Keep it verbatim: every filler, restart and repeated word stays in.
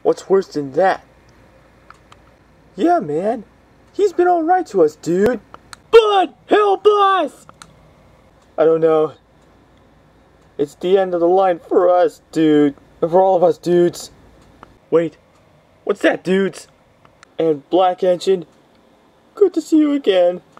What's worse than that? Yeah, man. He's been alright to us, dude. Bud, help us! I don't know. It's the end of the line for us, dude. For all of us, dudes. Wait. What's that, dudes? And Black Engine, good to see you again.